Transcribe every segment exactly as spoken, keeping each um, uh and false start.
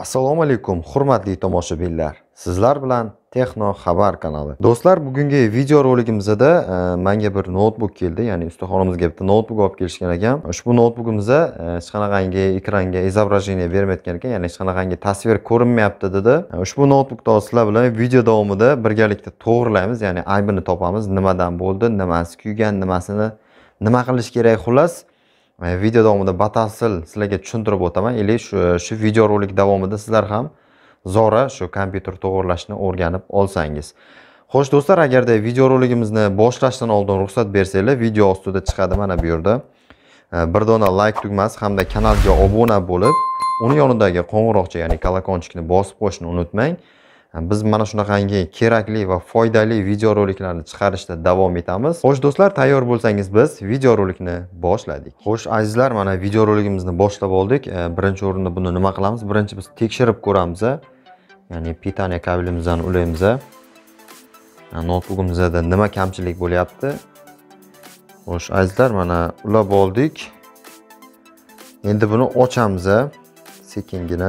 Assalomu alaykum, hurmatli tomoshabinlar. Sizlar bilan Texno Xabar kanali. Do'stlar, bugungi video roligimizda menga bir notebook keldi, ya'ni ustaxonamizga bitta notebook olib kelishgan ekan. Ushbu notebookimizda hech qanaqangi ekranga izobrazeniya bermayotgan ekan, ya'ni hech qanaqangi tasvir ko'rinmayapti dedi. Ushbu notebookda sizlar bilan video davomida birgalikda to'g'rilaymiz, ya'ni aybini topamiz, nimadan bo'ldi, nimasi kuygan, nimasini nima qilish kerak, xolos video davomida batafsil sizlarga tushuntirib o'taman. Ili shu shu video rolik davomida sizlar ham zora shu kompyuter to'g'irlashni o'rganib olsangiz. Xo'sh do'stlar, agarda video roligimizni boshlashdan oldin ruxsat bersanglar, video ostida chiqadi mana bu yerda. Bir dona like tugmasi hamda kanalga obuna bo'lib, uni yonidagi qo'ng'iroqcha, ya'ni kolokonchikni bosib qo'yishni unutmang. Biz mana shunaqangi kerakli va foydali video roliklarni chiqarishda davom etamiz. Xo'sh do'stlar, tayyor bo'lsangiz biz video rolikni boshladik. Xo'sh azizlar, mana video roligimizni boshlab oldik. Birinchi o'rinda buni nima qilamiz? Birinchi biz tekshirib ko'ramiz. Ya'ni pitaniya kabelimizni ulaymiz. Notebookimizda nima kamchilik bo'lyapti? Xo'sh azizlar, mana ulab oldik. Endi buni ochamiz sekingina.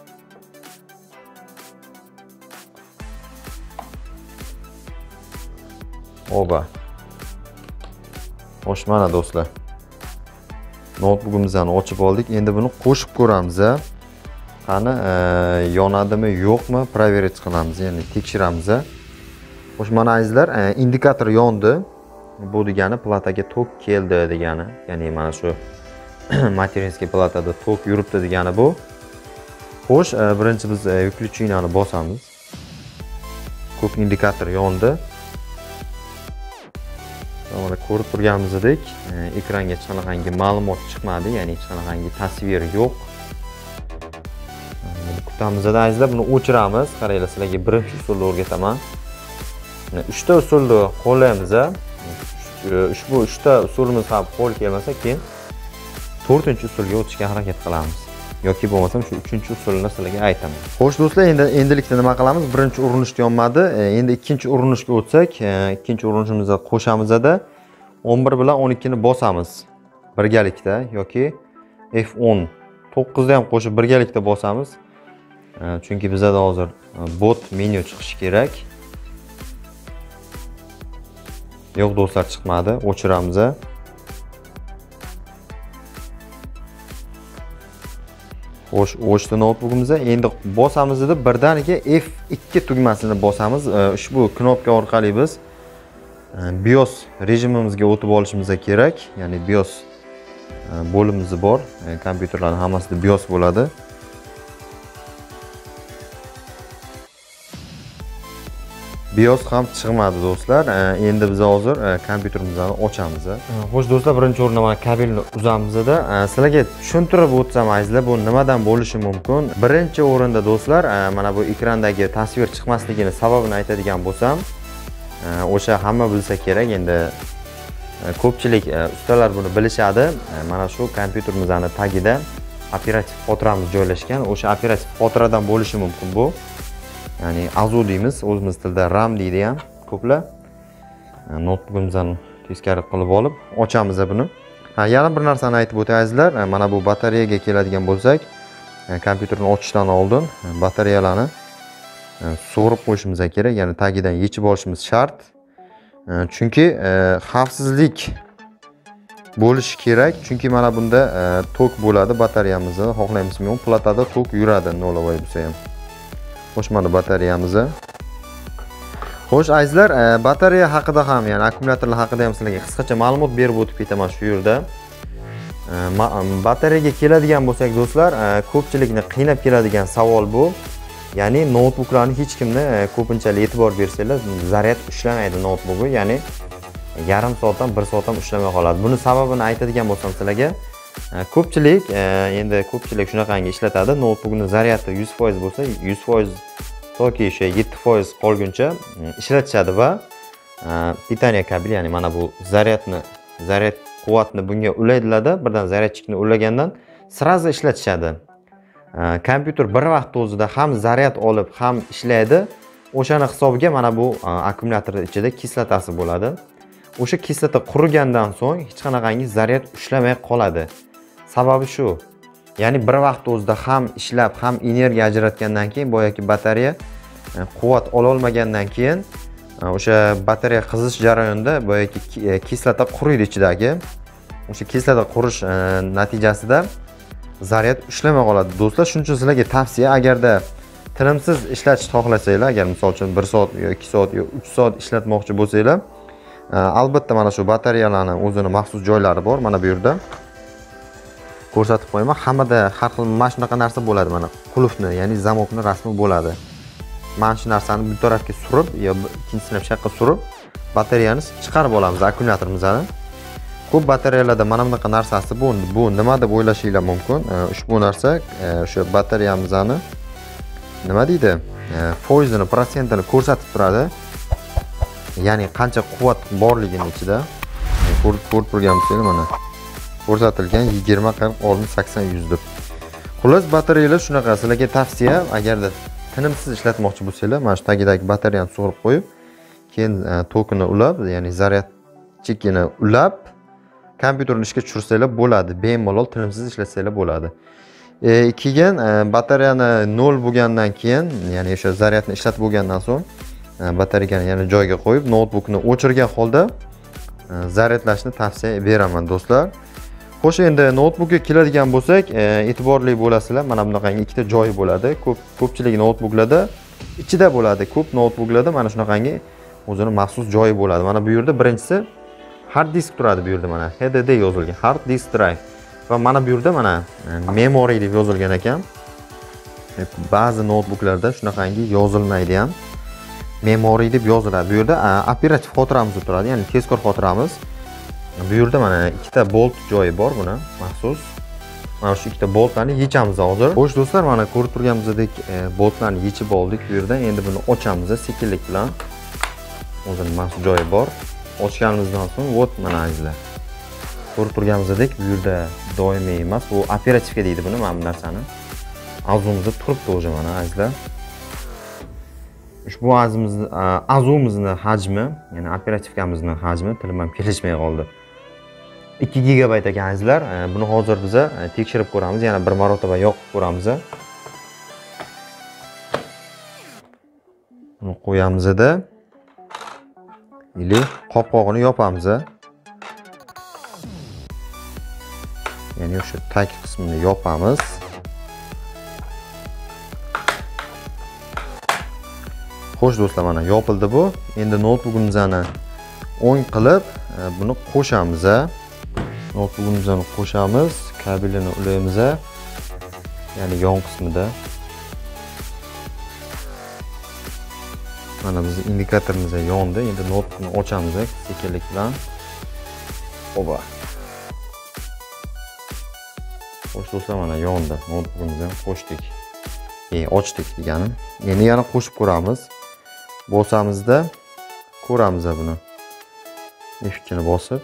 Oba. Xo'sh, mana do'stlar. Notebookimizni ochib oldik. Endi buni qo'shib ko'ramiz. Qani, yonadimi, yo'qmi, проверить qilamiz, ya'ni tekshiramiz. Xo'sh, mana azizlar, indikator yondi. Bu degani plataga tok keldi degani. Ya'ni mana shu materinskiy platada tok yuribdi degani bu. Xo'sh, birinchi biz выключениyani bosamiz. Ko'k indikator yondi. Mana ko'rib turganimizdek, ekranga hech qanaqangi ma'lumot chiqmadi, ya'ni hech qanaqangi tasvir yo'q. Kutamizda azizlar, buni o'chiramiz. Qaranglar, sizlarga birinchi usulni o'rgataman. uchta usulni qo'llaymiz. Ushbu uchta usulimiz ham qo'l kelmasa, keyin to'rtinchi usulga o'tishga harakat qilamiz. Yoki bo'lmasam shu uchinchi usulni sizlarga aytaman. Xo'sh do'stlar, endi endilikda nima qilamiz? Birinchi urinishda yonmadi. Endi ikkinchi urinishga o'tsak, ikkinchi urinishimizda qo'shamizda o'n bir bilan o'n ikki ni bosamiz birgalikda, yoki F o'n to'qqiz ni ham qo'shib birgalikda bosamiz. Chunki bizda hozir bot menyu chiqishi kerak. Yo'q do'stlar, chiqmadi. O'chiramiz. Xo'sh, o'chdi notebookimizda. Endi bosamizda birdaniga F ikki tugmasini bosamiz. Ushbu knopka orqali biz BIOS rejimimizga o'tib olishimiz kerak. Ya'ni BIOS bo'limimiz bor. Kompyuterlarning hammasida BIOS bo'ladi. BIOS ham chiqmadi do'stlar. Endi biz hozir kompyuterimizni ochamiz. Xo'sh do'stlar, birinchi o'rinda mana kabelni uzamizda. Sizlarga tushuntirib o'tsam azizlar, bu nimadan bo'lishi mumkin? Birinchi o'rinda do'stlar, mana bu ekrandagi tasvir chiqmasligini sababini aytadigan bo'lsam, o'sha hamma bilsa kerak. Endi ko'pchilik ustalar buni bilishadi. Mana shu kompyuterimizning tagida operativ xotiramiz joylashgan. O'sha operativ xotiradan bo'lishi mumkin bu. Ya'ni azu deymiz, o'zimiz tilda RAM deydi ham ko'plar. Notebookimizdan teskari qilib olib ochamiz buni. Ha, yana bir narsani aytib o'tay azizlar. Mana bu batareyaga keladigan bo'lsak, kompyuterni ochishdan oldin batareyalarni sug'urib qo'yishimiz kerak, ya'ni tagidan yechib olishimiz shart. Chunki xavfsizlik bo'lishi kerak. Chunki mana bunda tok bo'ladi batareyamizni, xohlaymizmi yo'q, platada tok yuradi nolavoy bo'lsa ham. Xo'sh, mana batareyamiz. Xo'sh azizlar, batareya haqida ham, ya'ni akkumulyatorlar haqida ham sizlarga qisqacha ma'lumot berib o'tib ketaman shu yerda. Batareyaga keladigan bo'lsak do'stlar, ko'pchilikni qiynab keladigan savol bu. Ya'ni notebooklarni hech kimni ko'pinchalik e'tibor bersanglar, zaryad ushlamaydi notebooki, ya'ni yarim soatdan bir soat ham ushlamay qoladi. Buni sababini aytadigan bo'lsam sizlarga, ko'pchilik endi ko'pchilik shunaqangi ishlatadi. Notebookni zaryadi yuz foiz bo'lsa, yuz foiz toki o'sha yetti foiz qolguncha ishlatishadi va pitaniya kabeli, ya'ni mana bu zaryadni, zaryad quvvatni bunga ulaydilarda, birdan zaryadchikni ulagandan sirazi ishlatishadi. Kompyuter bir vaqt o'zida ham zaryad olib, ham ishlaydi. O'shani hisobiga mana bu akkumulyator ichida kislotasi bo'ladi. O'sha kislota qurigandan so'ng hech qanaqangi zaryad ushlamay qoladi. Sababi shu. Ya'ni bir vaqt o'zida ham ishlab, ham energiya ajratgandan keyin boyagi batareya quvvat ola olmagandan keyin o'sha batareya qizish jarayonida boyagi kislota quriydi ichidagi. O'sha kislota qurish natijasida zaryad ishlamay qoladi do'stlar. Shuning uchun sizlarga tavsiya, agarda tinimsiz ishlatishni xohlasanglar, agar misol uchun bir soat yoki ikki soat yoki uch soat ishlatmoqchi bo'lsanglar, albatta mana shu batareyalarni o'zini maxsus joylari bor. Mana bu yerda ko'rsatib qo'yaman. Hammada har xil mana shunaqa narsa bo'ladi. Mana qulfni, ya'ni zamokni rasmi bo'ladi. Mana shu narsani bu tarafga surib, yo ikkinchisini bu yoqqa surib, batareyani chiqarib olamiz akkumulyatorimizni. Ko'p batareyalarda mana bunaqa narsasi bu. Bu nima deb o'ylashinglar mumkin. Ushbu narsa o'sha batareyamizni nima deydi? Foizini, protsentini ko'rsatib turadi. Ya'ni qancha quvvat borligini ichida ko'rib ko'rib turganmiz mana. Ko'rsatilgan yigirma, qirq, oltmish, sakson, yuz deb. Xullas batareyalar shunaqa. Sizlarga tavsiya, agarda tinimsiz ishlatmoqchi bo'lsanglar, mana shu tagidagi batareyani sug'urib qo'yib, keyin tokini ulab, ya'ni zaryad chekini ulab, kompyuterni ishga tushirsanglar bo'ladi. Bemalol tinimsiz ishlatsanglar bo'ladi. E, keyin batareyani nol bo'lgandan keyin, ya'ni o'sha zaryadni ishlatib bo'lgandan so'ng batareyani yana joyiga qo'yib, notebookni o'chirgan holda zaryadlashni tavsiya beraman do'stlar. Xo'sh, endi notebookga keladigan bo'lsak, e'tiborli bo'lasizlar. Mana bunaqangi ikkita joyi bo'ladi. Ko'p ko'pchilik notebooklarda ichida bo'ladi. Ko'p notebooklarda mana shunaqangi o'zini maxsus joyi bo'ladi. Mana bu yerda birinchisi hard disk turadi bu yerda mana H D D yozilgan, hard disk drive. Va mana bu yerda mana memory deb yozilgan ekan. Ba'zi notebooklarda shunaqangi yozilmaydi ham. Memory deb yoziladi. Bu yerda operativ xotiramiz turadi, ya'ni tezkor xotiramiz. Bu yerda mana ikkita bolt joyi bor buni maxsus. Mana shu ikkita boltlarni yechamiz hozir. Xo'sh do'stlar, mana ko'rib turganimizdek boltlarni yechib oldik bu yerdan. Endi buni ochamiz sekinlik bilan. O'zining maxsus joyi bor. Ochganimizdan so'ng vot mana azizlar. Ko'rib turganimizdek bu yerda doimiy emas, bu operativga deydi buni, mana bu narsani. Azumizda turibdi o'sha mana azizlar. Ushbu azimizni azumimizni hajmi, ya'ni operativkamizning hajmi tilim ham kelishmay qoldi. ikki gigabayt ekan azizlar. Buni hozir biz tekshirib ko'ramiz, yana bir marotaba yoqib ko'ramiz. Buni qo'yamiz-da. Ili qopqog'ini yopamiz. Ya'ni o'sha tag qismini yopamiz. Xo'sh do'stlar, mana yopildi bu. Endi notebookimizni o'ng qilib buni qo'shamiz. Notebookimizni qo'shamiz, kabelini ulaymiz. Ya'ni yon qismida. Mana bizning indikatorimiz yondi. Endi notebookni ochamiz sekinlik bilan. Oba. Xo'sh do'stlar, mana yondi. Notebookimizni qo'shdik. E, ochdik deganim. Endi yana qo'shib ko'ramiz. Bosamizda ko'ramiz buni. Efkini bosib.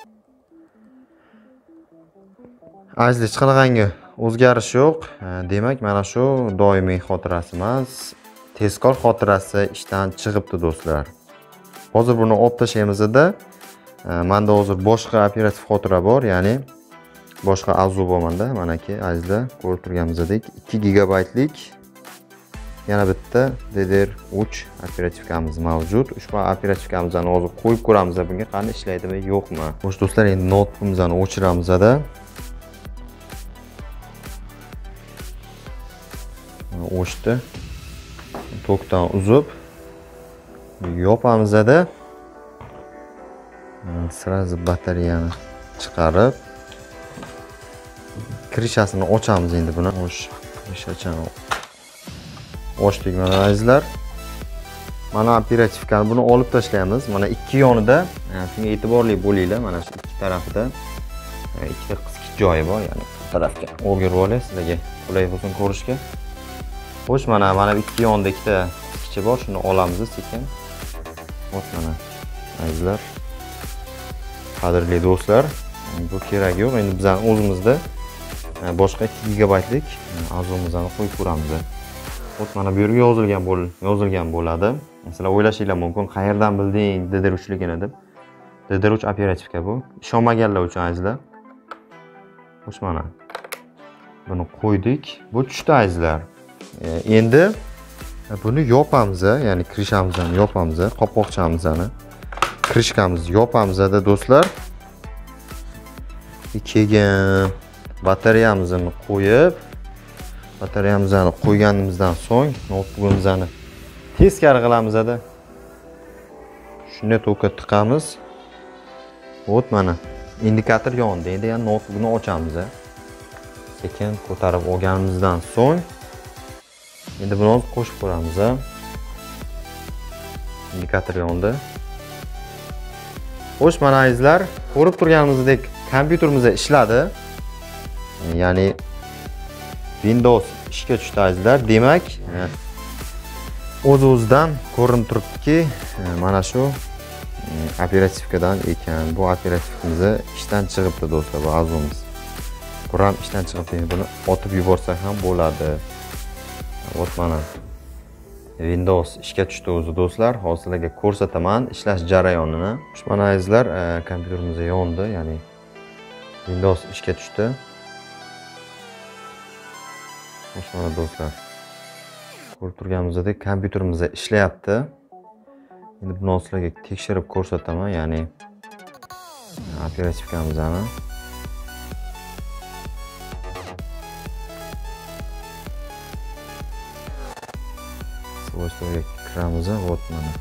Azizlar, hech qanaqangi o'zgarish yo'q. Demak, mana shu doimiy xotirasi emas, tezkor xotirasi ishdan chiqibdi do'stlar. Hozir buni olib tashlaymiz-da. Menda hozir boshqa operativ xotira bor, ya'ni boshqa azu bor menda. Manaki azizlar, ko'rib turganimizdek ikki gigabaytlik yana bitta D D R uch operativkamiz mavjud. Ushbu operativkamizni hozir qo'yib ko'ramiz, bunga qanday ishlaydimi, yo'qmi. Xo'sh do'stlar, endi notebookimizni o'chiramiz-da. O'chdi. Tokdan uzib yopamiz-da. Sразу batareyani chiqarib krishasini ochamiz endi buni. Xo'sh, krishachani ochdik mana azizlar. Mana operativkani buni olib tashlaymiz. Mana ikki yonida, shunga e'tiborli bo'linglar. Mana shu ikki tarafida ikkita qisqich joyi bor, ya'ni bu tarafga o'girib olasiz, sizlarga qulay bo'lsin ko'rishga. Xo'sh, mana mana ikki yonda ikkita qisqichi bor, shuni olamiz sekin. Xo'sh, mana azizlar. Qadrli do'stlar, bu kerak yo'q. Endi biz o'zimizda boshqa ikki gigabaytlik azumuzni qo'yib ko'ramiz. Xo'sh, mana bu yerga yozilgan bo'l, yozilgan bo'ladi. Masalan, o'ylashinglar mumkin, qayerdan bilding D D R uchligini deb. D D R uch operativka bu. Ishonmaganlar uchun azizlar. Xo'sh, mana Buni qo'ydik. Bu tushdi azizlar. Endi buni yopamiz, ya'ni krishamizni yopamiz, qopqoqchamizni, krishkamizni yopamiz do'stlar. Keyin batareyamizni qo'yib, batareyamizni qo'yganimizdan so'ng notebookimizni teskari qilamiz da. Shuni to'kka tiqamiz. O't mana indikator yondi. Endi ham notebookni ochamiz. Sekin ko'tarib olganimizdan so'ng endi buni qo'shib qo'yamiz. Indikator yondi. Xo'sh, mana azizlar, ko'rib turganimizdek kompyuterimiz ishladi. Ya'ni Windows ishga tushdi azizlar. Demak, o'z-o'zidan ko'rinib turibdiki, mana shu operativkadan ekan. Bu operativimiz ishdan chiqibdi do'stlar, bu azimiz. Quram ishdan chiqibdi. Buni otib yuborsak ham bo'ladi. Ot mana Windows ishga tushdi o'zi do'stlar. Hozirlarga ko'rsataman ishlash jarayonini. Mana azizlar, kompyuterimiz yondi, ya'ni Windows ishga tushdi. Mana do'stlar, ko'rib turganimizdek kompyuterimiz ishlayapti. Endi buni sizlarga tekshirib ko'rsataman, ya'ni operativkamizni. Svojstvoga kiramiz, вот mana.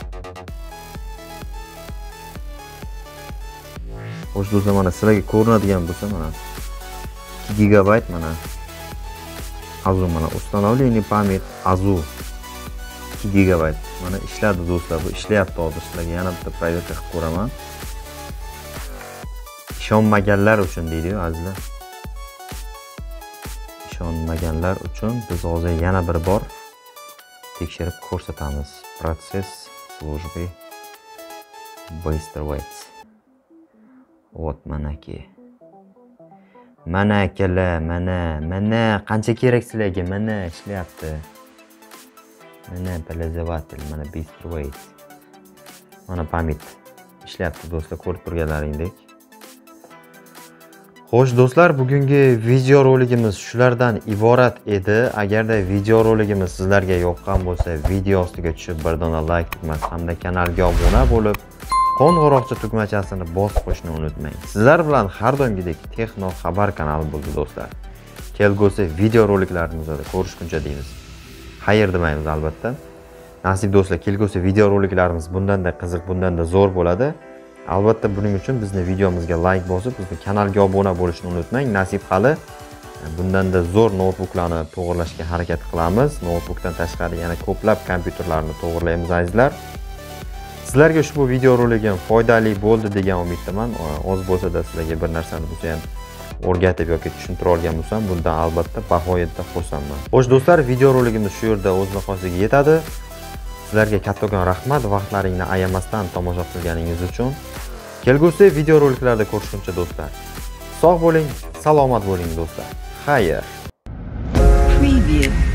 Xo'sh do'stlar, mana sizlarga ko'rinadigan bo'lsa, mana ikki gigabayt mana Azu mana установление память Azu ikki gigabayt mana ishladi do'stlar. Bu ishlayapti hozir. Sizlarga yana bitta proverka qilib ko'raman. Ishonmaganlar uchun deydi azizlar. Ishonmaganlar uchun biz hozir yana bir bor tekshirib ko'rsatamiz. Protsess службы быстровец. Вот manaki. Mana akalar, mana, mana qancha kerak sizlarga? Mana ishlayapti. Mana polarizovатель, mana быстровец. Mana pamit ishlayapti do'stlar, ko'rib turganlaringdek. Xo'sh do'stlar, bugungi video roligimiz shulardan iborat edi. Agarda video roligimiz sizlarga yoqqan bo'lsa, video ostiga tushib bir dona like tugmasi hamda kanalga obuna bo'lib, qo'ng'iroqcha tugmachasini bosib qo'yishni unutmang. Sizlar bilan har doimgidek Texno xabar kanali bo'ldi do'stlar. Kelgusi video roliklarimizda ko'rishguncha deymiz. Xayr demaymiz albatta. Nasib do'stlar, kelgusi video roliklarimiz bundan-da qiziq, bundan-da zo'r bo'ladi. Albatta buning uchun bizni videomizga like bosib, bizni kanalga obuna bo'lishni unutmang. Nasib hali bundan-da zo'r notebooklarni to'g'irlashga harakat qilamiz. Notebookdan tashqari yana ko'plab kompyuterlarni to'g'irlaymiz azizlar. Sizlarga ushbu video roligim foydali bo'ldi degan umiddaman. Oz bo'lsa-da sizlarga bir narsani bo'lsa ham o'rgatib yoki tushuntira olgan bo'lsam, bundan albatta bahoyatda xursandman. Xo'sh do'stlar, video roligimiz shu yerda o'z nihoyasiga yetadi. Sizlarga kattakon rahmat, vaqtlaringni ayamasdan tomosha qilganingiz uchun. Kelgusi video roliklarda ko'rishguncha do'stlar, sog' bo'ling, salomat bo'ling do'stlar. Xayr. Preview.